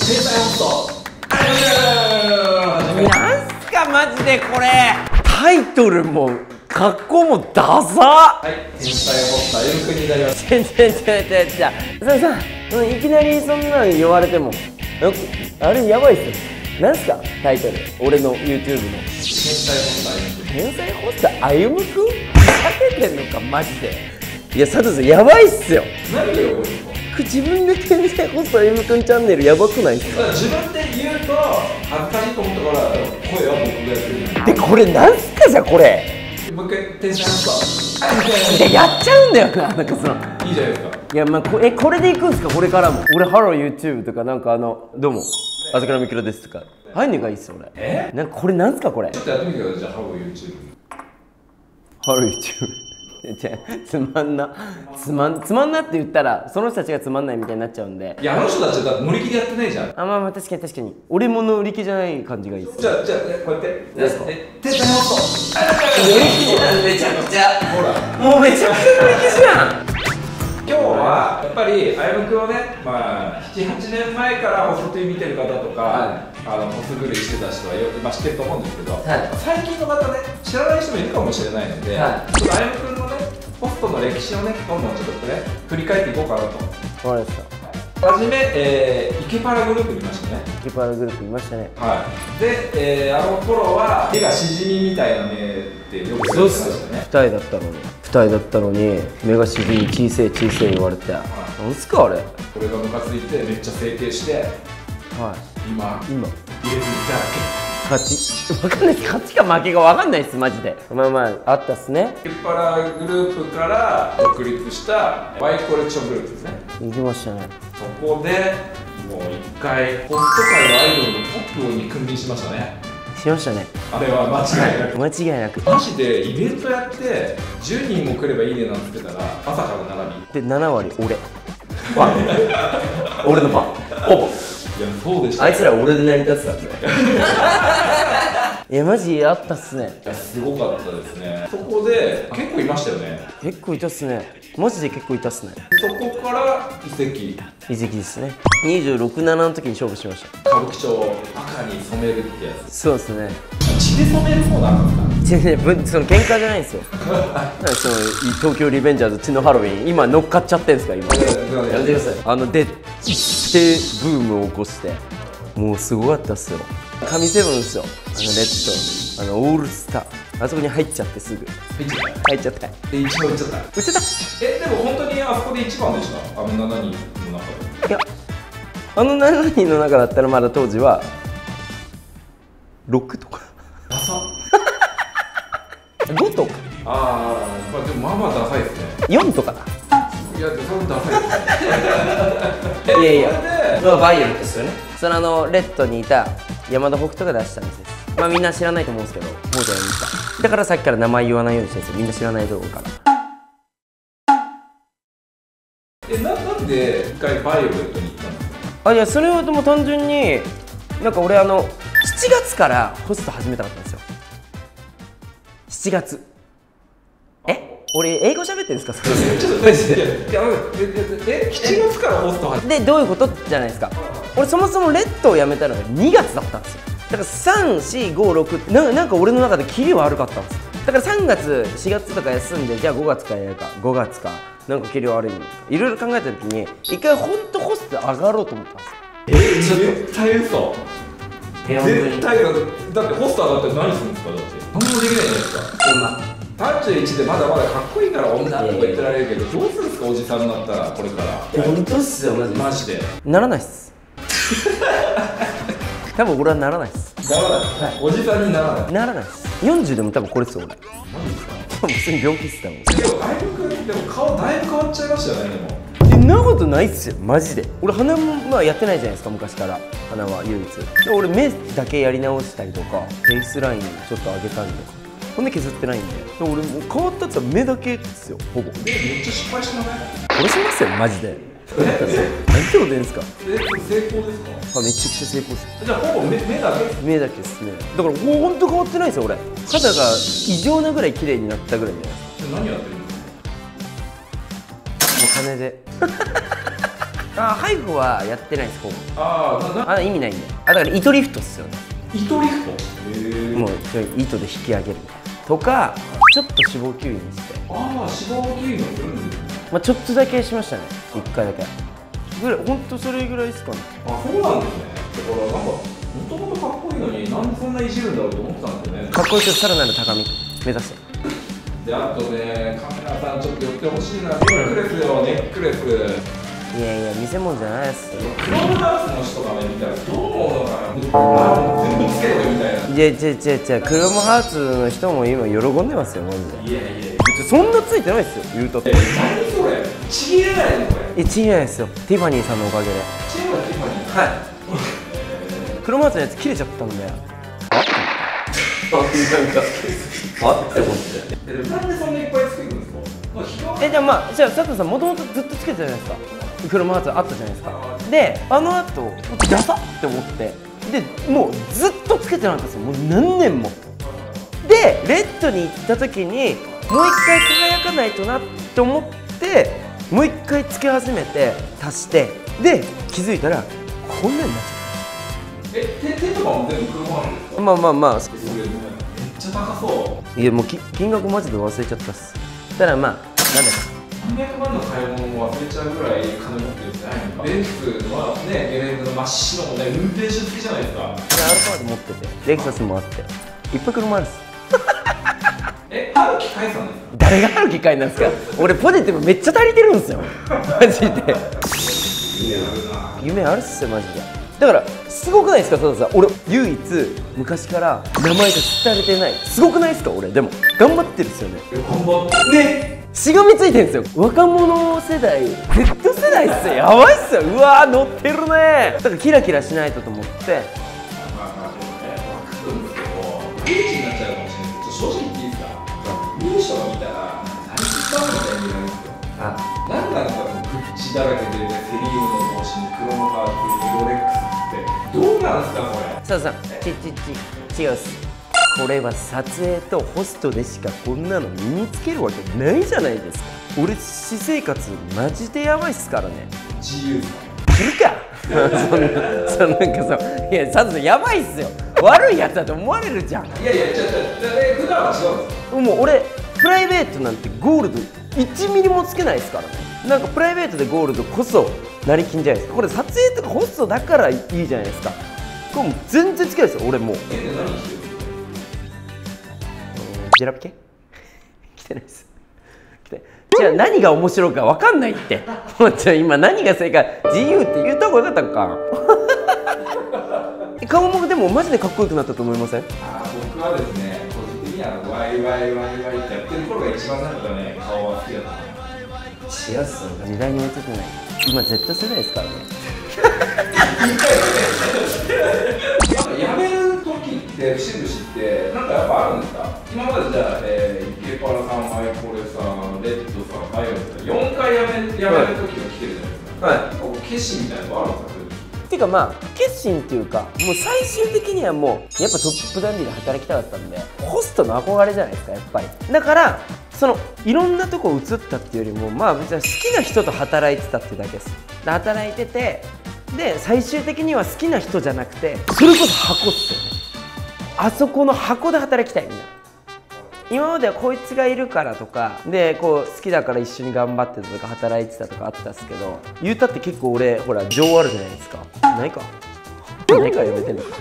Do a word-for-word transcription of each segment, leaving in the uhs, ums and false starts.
天才ホスト。 なんすかマジでこれ。タイトルも格好もダサ。 はい、天才ホストあゆむくんになります。 全然違う違う違う。さあさ、いきなりそんなの言われても、あれやばいっすよ。なんすかタイトル、俺の YouTube の天才ホストあゆむくん。 天才ホストあゆむくん、ふざけてんのかマジで。いや佐藤さんやばいっすよ。 何でよこれ。 自分で天才ホストあゆむくんチャンネルやばくないっすか。 自分で言うと恥ずかしいと思ったから声は僕がやってる。 でこれなんすかじゃこれ。 もう一回天才ホストいややっちゃうんだよな、なんかそのいいじゃないですか。 いやまあこえこれでいくんすかこれからも。俺ハロー YouTube とかなんかあのどうも朝倉未来ですとか入んねんがいいっすよ俺。 えなんかこれなんすかこれ。 ちょっとやってみてください。じゃあハロー YouTube。 ハロー YouTube じゃつまんなつまんつまんなって言ったらその人たちがつまんないみたいになっちゃうんで。 いやあの人たちはだって乗り気でやってないじゃん。 あまあまあ確かに確かに俺も乗り気じゃない感じがいいっす。 じゃあじゃあこうやって何ですか。 天才ホスト乗り気じゃんめちゃくちゃ。 ほらもうめちゃくちゃ乗り気じゃん。 今日はやっぱりあゆむくんをね、まあ、ななはちねんまえからホスト ティーブイ 見てる方とか、はい、あのホスト狂いしてた人はよ、まあ、知ってると思うんですけど、はい、最近の方ね知らない人もいるかもしれないので、はい、ちょっとあゆむくんのねホストの歴史をねどんどんちょっとね振り返っていこうかなと。 わかりました。 はじめ、えー、イケパラグループいましたね。 イケパラグループいましたね。 はい。で、えー、あの頃は手がしじみみたいな目ってよく言ってましたね。 二重だったのに二重だったのに目がしじみ小せえ小せえ言われて、はい、なんすかあれ。 これがムカついてめっちゃ整形して、はい、今今入れていた勝ちわかんないです。勝ちか負けがわかんないですマジで。まあまああったっすね。 イケパラグループから独立したワイコレクショングループですね。 行きましたね。 そこでもう一回ホスト界のアイドルのトップに君臨しましたね。 しましたね。 あれは間違いなく間違いなくマジでイベントやってじゅうにんも来ればいいねなんて言ってたら朝から並びでなな割俺俺のファンほぼ。 いやそうでした。 あいつら俺で成り立つたんでいやマジあったっすね。 いやすごかったですね。そこで結構いましたよね。 結構いたっすね。マジで結構いたっすね。 そこから移籍移籍ですね。にじゅうろく、ななの時に勝負しました。 歌舞伎町を赤に染めるってやつ。 そうですね。 血で染める方なんですか。 違う違う、その喧嘩じゃないんですよその東京リベンジャーズ血のハロウィン今乗っかっちゃってんすか今。やめてください。あのでってブームを起こしてもうすごかったっすよ。神セブンですよ。あのレッドあのオールスターあそこに入っちゃってすぐ入っちゃったで一番打っちゃった。 打っちゃった。 えでも本当にあそこで一番でしたあのななにんの中で。 いやあのななにんの中だったらまだ当時はろくとかダサごとかああ、まあでもまあまあダサいですね。 よんとかだ。 いやそれダサいですねいやいやバイオレットですよね。そのあのレッドにいた山田北斗が出した店です。まあみんな知らないと思うんですけど北条にいた。だからさっきから名前言わないようにしてるんですよ。みんな知らないところから。 えななんで一回バイオレットに行ったんですか。 あいやそれはでも単純になんか俺あのしちがつからホスト始めたかったんですよ。しちがつえ俺英語喋ってるんですか。それちょっとマジでいやえしちがつからホスト始めでどういうことじゃないですか。俺そもそもレッドを辞めたのがにがつだったんですよ。だからさん、し、ご、ろくってななんか俺の中でキリ悪かったんですよ。だからさんがつ、しがつとか休んでじゃあごがつからやるかごがつかなんかキリ悪いのいろいろ考えた時に一回ほんとホスト上がろうと思ったんですよ。 え絶対嘘。絶対だってホスト上がって何するんですか。だって何もできないじゃないですか。さんじゅういちでまだまだかっこいいから女とか言ってられるけどどうするんですかおじさんになったらこれから。 え本当っすよマジで。 マジでならないっす多分俺はならないっす。 ならない、はい、おじさんにならないならないっす。よんじゅうでも多分これっす俺。 マジですか。 多分普通に病気っす多分。 でもだいぶくんでも顔だいぶ変わっちゃいましたよね。でもそんなことないっすよマジで。俺鼻もまあやってないじゃないですか昔から鼻は唯一で俺目だけやり直したりとかフェイスラインちょっと上げたりとか骨削ってないんでで俺もう変わったって言ったら目だけですよほぼ。 めっちゃ失敗してません。 殺しますよマジで。なんてこと言うんですか。 え成功ですか。 あめちゃくちゃ成功です。 じゃあほぼ目目だけ。 目だけですね。だからもうほんと変わってないですよ俺。肌が異常なぐらい綺麗になったぐらいじゃないですか。 何やってるんですか。 お金であ、ハイフはやってないです、ここ。 ああ、 あ、意味ないんで。あ、だから糸リフトっすよね。 糸リフト。へえ。もう糸で引き上げるとか、ちょっと脂肪吸引して。 ああ、脂肪吸引をするんですね。 まあちょっとだけしましたね、いっかいだけぐらい。ほんとそれぐらいですかね。 あ、そうなんですね。だからなんかもともとかっこいいのになんでそんないじるんだろうと思ってたんですよね。かっこいいけどさらなる高み目指して。 で、あとね、カメラさんちょっと寄ってほしいな。ネックレスよ、ネックレス。 いやいや、見せ物じゃないっすよ。 クロムハウスの人がね、見たらどう思うのかな。あ、全部つけろよみたいな。 いやいやいやいや、クロムハウスの人も今喜んでますよ、マジで。いやいや、そんなついてないっすよ、言うとって。 何それ、ちぎれないのこれ。 え、ちぎれないですよ、ティファニーさんのおかげで。 チームはティファニー。 はい。クロムハウスのやつ切れちゃったんで。あっあって思って。 え、でもなんでそんないっぱいつけるんですか。 え、じゃあまあ、じゃあ佐藤さんもともとずっとつけてたじゃないですか。クロムハーツあったじゃないですか。で、あの後ダサって思って、でもうずっとつけてなかったんですよ、もう何年も。でレッドに行った時にもう一回輝かないとなって思って、もう一回つけ始めて足して、で気づいたらこんなになっちゃった。え、手手とかも全部クロムハーツですか。 まあまあまあ、めっちゃ高そう。 いやもうき金額マジで忘れちゃったっす。ただまあなんだかさんびゃくまんの買い物も忘れちゃうぐらい金持ってるんじゃないのか。ベンツはね、ゲレンデの真っ白もね、運転手付きじゃないですか。 アルファード持ってて、レクサスもあって、いっぱい車あるっす。 え、ハルキ返さんですか。 誰がハルキ買いなんですか。俺ポジティブめっちゃ足りてるんですよ、マジで。夢あるっすよ、マジで。だからすごくないですか、佐藤さん。俺唯一昔から名前が伝えてない。すごくないですか。俺でも頑張ってるっすよね。 頑張ってね、 しがみついてるんですよ。若者世代、Z 世代っすよ。やばいっすよ。うわー乗ってるね。だからキラキラしないとと思って。 まあまあでもね、分かるんですけど、リーチになっちゃうかもしれないですけど、正直言っていいですか。見る人が見たら何使うみたいに言うんですよ。あ、なんなんですか、グッチだらけで、ね、セリウムの帽子にクロムハーツにロレックスってどうなんですかこれ。 佐藤さん、ちちち違うっす。これは撮影とホストでしかこんなの身につけるわけないじゃないですか。俺私生活マジでやばいっすからね。 自由ですか。 いるかそんな、そんなんかさ、いや佐藤さんやばいっすよ。悪いやつだと思われるじゃん。いやいや、ちょっと普段は違うんです。 もう俺プライベートなんてゴールドいちミリもつけないですからね。なんかプライベートでゴールドこそなりきんじゃないですか。これ撮影とかホストだからいいじゃないですか。これもう全然つけないですよ俺もう。 え、で何してる？ ジェラピケ来てないです。来てじゃあ何が面白いか分かんないって。もうじゃあ今何が正解、自由って言った方がよかったのか。顔もでもマジでかっこよくなったと思いません？ あ、僕はですね、個人的にはワイワイワイワイってやってる頃が一番なんかね、顔は好きだった。 違うっすよ、時代に追いついてない。今 Z 世代ですからね。 やめる時って節々ってなんかやっぱあるんですか。今までじゃあ、えー、イケパラさん、マイコレさん、レッドさん、バイオレさん、よんかいやめやめる時が来てるじゃないですか。はい。決心みたいなのあるんですか。 っていうかまあ決心っていうか、もう最終的にはもうやっぱトップダンディで働きたかったんで、ホストの憧れじゃないですかやっぱり。だからそのいろんなとこ移ったっていうよりも、まあ別に好きな人と働いてたっていうだけです。で働いてて、で最終的には好きな人じゃなくて、それこそ箱っすよね。あそこの箱で働きたいみんな。今まではこいつがいるからとかで、こう好きだから一緒に頑張ってたとか働いてたとかあったんですけど、言うたって結構俺ほら情あるじゃないですか。ないかないからやめてんのか。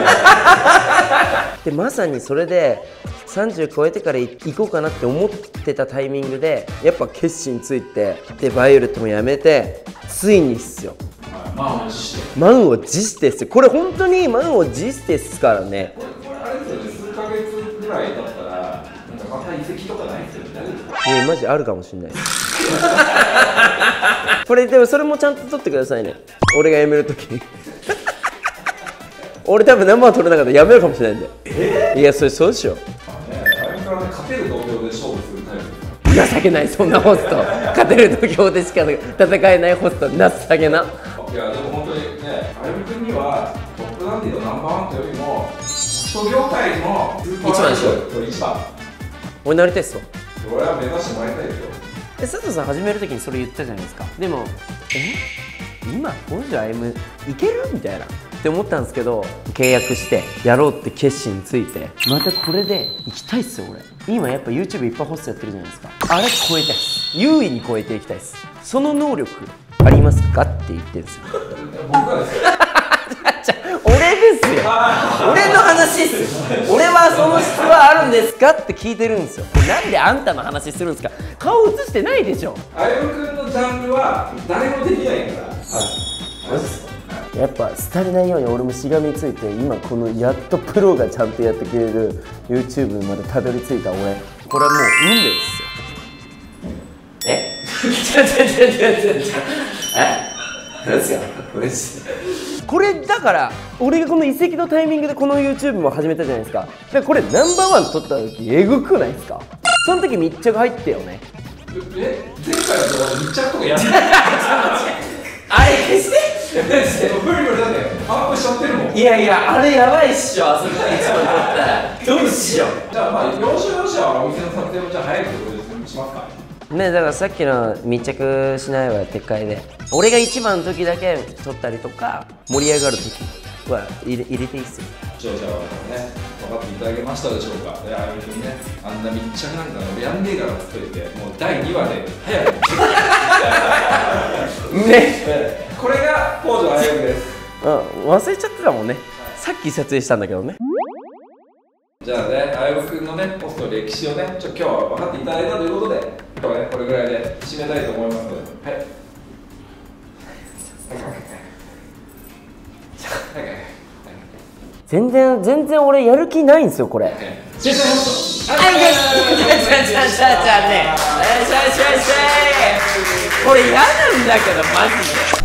でまさにそれでさんじゅう超えてから行こうかなって思ってたタイミングでやっぱ決心ついて、でバイオレットもやめて、ついにっすよ、 満を持して。 満を持してっすよ。これ本当に満を持してっすからね。 これあれですよね、数ヶ月ぐらいだったらなんかまた遺跡とかないですよね。 えー、マジあるかもしれないです。これでもそれもちゃんと撮ってくださいね、俺が辞めるときに。俺多分ナンバー取れなかったらやめるかもしれないんで。えー、いやそれそうでしょ。 勝てる土俵で勝負するタイプですか。 情けない、そんなホスト。勝てる土俵でしか戦えないホスト、情けな。 いやでも本当にね、あゆみくんにはトップダンディのナンバーワンというよりもホスト業界のスーパーアイドル一番。 俺なりたいっすわ。 俺は目指してもらいたいですよ。 え、佐藤さん始めるときにそれ言ったじゃないですか。でもえ今本庄歩いけるみたいなって思ったんですけど、契約してやろうって決心ついて、またこれで行きたいっすよ。俺今やっぱ YouTube いっぱいホストやってるじゃないですか。あれ超えたいっす。優位に超えていきたいっす。その能力ありますかって言ってるんですよ。 僕はですよ俺ですよ。俺の話っすよ。俺はその質はあるんですかって聞いてるんですよ。なんであんたの話するんですか。顔映してないでしょ。 あゆむくんのジャンルは誰もできないから。 やっぱ廃れないように俺もしがみついて、今このやっとプロがちゃんとやってくれる YouTube までたどり着いた俺、これはもう運命ですよ。えちょちょちょちょちょえ何ですかこれだから、俺がこの移籍のタイミングでこの YouTube も始めたじゃないですか。だからこれナンバーワン取った時エグくないですか。その時密着入ってよね。 え前回は密着とかやってないあれ消して無理無理だって把握しちゃってるもん。 いやいや、あれやばいっしょ。あそこが一番取ったらどうしよう。 じゃあまあ要所要所はお店の撮影をじゃあ早いってことにしますかね。だからさっきの密着しないは撤回で、俺が一番の時だけ撮ったりとか盛り上がる時は入れ入れていいっすよ。 視聴者はね分かっていただけましたでしょうか。であゆみくんね、あんな密着なんか俺やんねえからって言ってもうだいにわで早くねこれが北条あゆみです。 うん、忘れちゃってたもんね。さっき撮影したんだけどね。 じゃあね、あゆむくんのね、ポスト歴史をね、ちょ今日は分かっていただいたということで、今日はね、これぐらいで締めたいと思いますので、はい。はい全然全然俺やる気ないんですよこれ。 先生ポスト。 あいやいやいやいやいやいやね。これ嫌なんだけどマジで。